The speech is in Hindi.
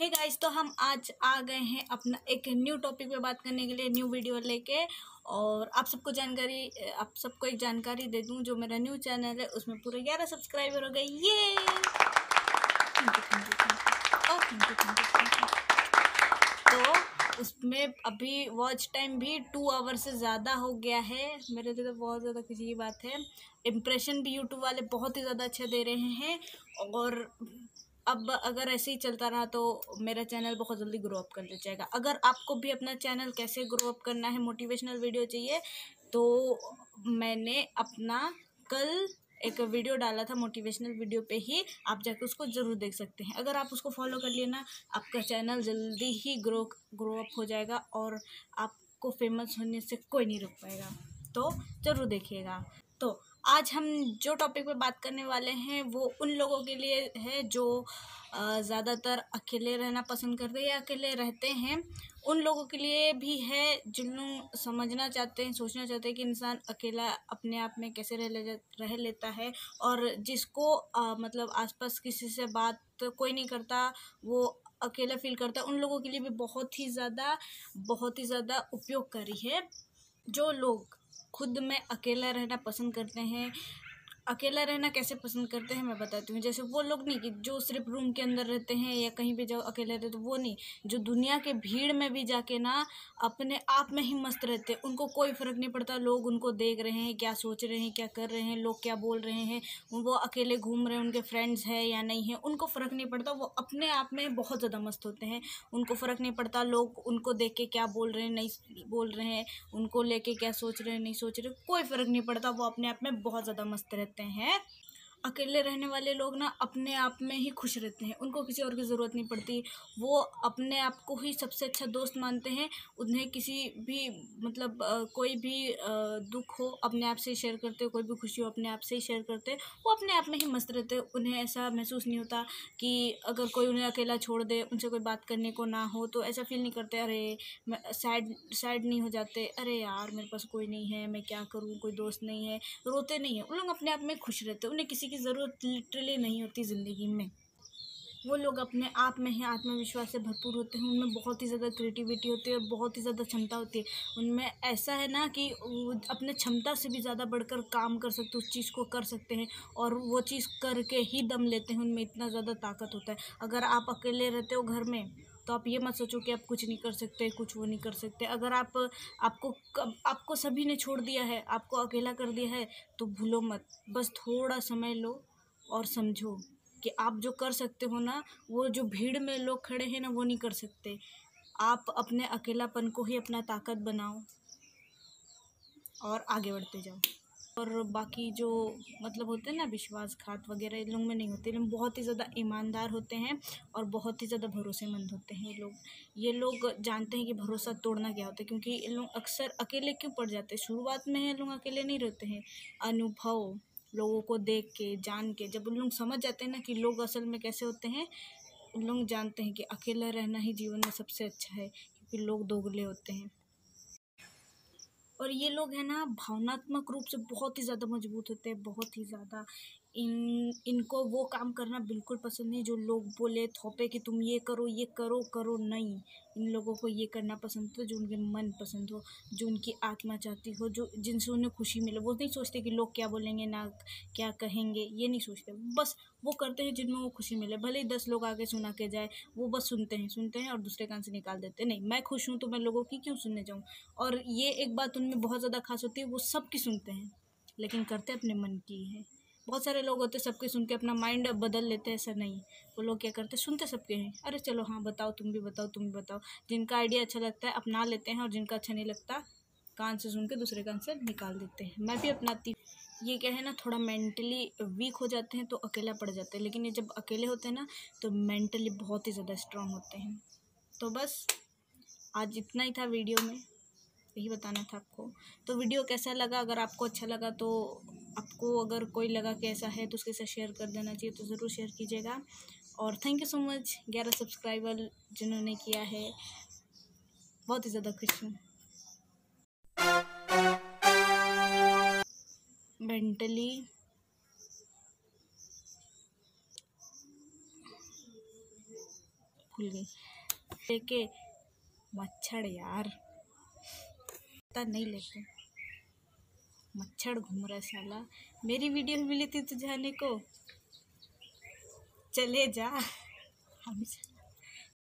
हे गाइस, तो हम आज आ गए हैं अपना एक न्यू टॉपिक पे बात करने के लिए, न्यू वीडियो लेके। और आप सबको एक जानकारी दे दूं, जो मेरा न्यू चैनल है उसमें पूरे 11 सब्सक्राइबर हो गए। ये थैंक यू। तो उसमें अभी वॉच टाइम भी 2 आवर से ज़्यादा हो गया है। मेरे लिए तो बहुत ज़्यादा खुशी की बात है। इम्प्रेशन भी यूट्यूब वाले बहुत ही ज़्यादा अच्छा दे रहे हैं। और अब अगर ऐसे ही चलता रहा तो मेरा चैनल बहुत जल्दी ग्रो अप कर जाएगा। अगर आपको भी अपना चैनल कैसे ग्रो अप करना है, मोटिवेशनल वीडियो चाहिए, तो मैंने अपना कल एक वीडियो डाला था मोटिवेशनल वीडियो पे ही, आप जाकर उसको ज़रूर देख सकते हैं। अगर आप उसको फॉलो कर लिए ना, आपका चैनल जल्दी ही ग्रो अप हो जाएगा और आपको फेमस होने से कोई नहीं रोक पाएगा। तो ज़रूर देखिएगा। तो आज हम जो टॉपिक पे बात करने वाले हैं वो उन लोगों के लिए है जो ज़्यादातर अकेले रहना पसंद करते हैं या अकेले रहते हैं। उन लोगों के लिए भी है जिन लोग समझना चाहते हैं, सोचना चाहते हैं कि इंसान अकेला अपने आप में कैसे रह लेता है। और जिसको मतलब आसपास किसी से बात कोई नहीं करता, वो अकेला फील करता है, उन लोगों के लिए भी बहुत ही ज़्यादा उपयोगकारी है। जो लोग खुद में अकेला रहना पसंद करते हैं, अकेला रहना कैसे पसंद करते हैं मैं बताती हूँ। जैसे वो लोग नहीं कि जो सिर्फ रूम के अंदर रहते हैं या कहीं भी जाओ अकेले रहते, तो वो नहीं, जो दुनिया के भीड़ में भी जाके ना अपने आप में ही मस्त रहते हैं। उनको कोई फ़र्क नहीं पड़ता लोग उनको देख रहे हैं, क्या सोच रहे हैं, क्या कर रहे हैं, लोग क्या बोल रहे हैं, वो अकेले घूम रहे हैं, उनके फ्रेंड्स हैं या नहीं है, उनको फ़र्क नहीं पड़ता। वो अपने आप में बहुत ज़्यादा मस्त होते हैं। उनको फ़र्क नहीं पड़ता लोग उनको देख के क्या बोल रहे हैं, नहीं बोल रहे हैं, उनको लेके क्या सोच रहे हैं, नहीं सोच रहे, कोई फ़र्क नहीं पड़ता। वो अपने आप में बहुत ज़्यादा मस्त रहते हैं। अकेले रहने वाले लोग ना अपने आप में ही खुश रहते हैं, उनको किसी और की ज़रूरत नहीं पड़ती। वो अपने आप को ही सबसे अच्छा दोस्त मानते हैं। उन्हें किसी भी मतलब कोई भी दुख हो अपने आप से शेयर करते, कोई भी खुशी हो अपने आप से ही शेयर करते। वो अपने आप में ही मस्त रहते। उन्हें ऐसा महसूस नहीं होता कि अगर कोई उन्हें अकेला छोड़ दे, उनसे कोई बात करने को ना हो, तो ऐसा फील नहीं करते अरे मैं सैड नहीं हो जाते, अरे यार मेरे पास कोई नहीं है, मैं क्या करूँ, कोई दोस्त नहीं है, रोते नहीं है। उन लोग अपने आप में खुश रहते हैं, उन्हें किसी की ज़रूरत लिटरली नहीं होती ज़िंदगी में। वो लोग अपने आप में ही आत्मविश्वास से भरपूर होते हैं, उनमें बहुत ही ज़्यादा क्रिएटिविटी होती है और बहुत ही ज़्यादा क्षमता होती है। उनमें ऐसा है ना कि वो अपने क्षमता से भी ज़्यादा बढ़कर काम कर सकते, उस चीज़ को कर सकते हैं और वो चीज़ करके ही दम लेते हैं। उनमें इतना ज़्यादा ताकत होता है। अगर आप अकेले रहते हो घर में, तो आप ये मत सोचो कि आप कुछ नहीं कर सकते, कुछ वो नहीं कर सकते। अगर आपको सभी ने छोड़ दिया है, आपको अकेला कर दिया है, तो भूलो मत, बस थोड़ा समय लो और समझो कि आप जो कर सकते हो ना, वो जो भीड़ में लोग खड़े हैं ना, वो नहीं कर सकते। आप अपने अकेलापन को ही अपना ताकत बनाओ और आगे बढ़ते जाओ। और बाकी जो मतलब होते हैं ना विश्वासघात वगैरह, इन लोग में नहीं होते। लोग बहुत ही ज़्यादा ईमानदार होते हैं और बहुत ही ज़्यादा भरोसेमंद होते हैं। ये लोग जानते हैं कि भरोसा तोड़ना क्या होता है, क्योंकि इन लोग अक्सर अकेले क्यों पड़ जाते हैं। शुरुआत में ये लोग अकेले नहीं रहते हैं। अनुभव, लोगों को देख के, जान के, जब उन लोग समझ जाते हैं ना कि लोग असल में कैसे होते हैं, उन लोग जानते हैं कि अकेला रहना ही जीवन में सबसे अच्छा है, क्योंकि लोग दोगले होते हैं। और ये लोग है ना भावनात्मक रूप से बहुत ही ज़्यादा मजबूत होते हैं, बहुत ही ज़्यादा। इनको वो काम करना बिल्कुल पसंद नहीं जो लोग बोले थोपे कि तुम ये करो करो नहीं। इन लोगों को ये करना पसंद हो जो उनके मन पसंद हो, जो उनकी आत्मा चाहती हो, जो जिनसे उन्हें खुशी मिले। वो नहीं सोचते कि लोग क्या बोलेंगे ना क्या कहेंगे, ये नहीं सोचते। बस वो करते हैं जिनमें वो खुशी मिले, भले ही 10 लोग आगे सुना के जाए, वो बस सुनते हैं और दूसरे कान से निकाल देते हैं। नहीं, मैं खुश हूँ तो मैं लोगों की क्यों सुनने जाऊँ। और ये एक बात उनमें बहुत ज़्यादा खास होती है, वो सबकी सुनते हैं लेकिन करते अपने मन की है। बहुत सारे लोग होते हैं सबके सुन के अपना माइंड बदल लेते हैं, ऐसा नहीं। वो लोग क्या करते हैं, सुनते सबके हैं, अरे चलो हाँ बताओ, तुम भी बताओ, तुम भी बताओ। जिनका आइडिया अच्छा लगता है अपना लेते हैं और जिनका अच्छा नहीं लगता कान से सुन के दूसरे कान से निकाल देते हैं। मैं भी अपनाती हूँ। ये क्या है ना, थोड़ा मेंटली वीक हो जाते हैं तो अकेला पड़ जाते हैं, लेकिन ये जब अकेले होते हैं ना तो मेंटली बहुत ही ज़्यादा स्ट्रांग होते हैं। तो बस आज इतना ही था वीडियो में, यही बताना था आपको। तो वीडियो कैसा लगा, अगर आपको अच्छा लगा तो आपको अगर कोई लगा कि ऐसा है तो उसके साथ शेयर कर देना चाहिए, तो ज़रूर शेयर कीजिएगा। और thank you so much 11 subscriber जिन्होंने किया है, बहुत ही ज़्यादा खुश हूँ। मेंटली खुल गई। लेके मच्छर यार, पता नहीं लेके मच्छर घूम रहा है साला। मेरी वीडियो मिली थी तुझे आने को, चले जा। हम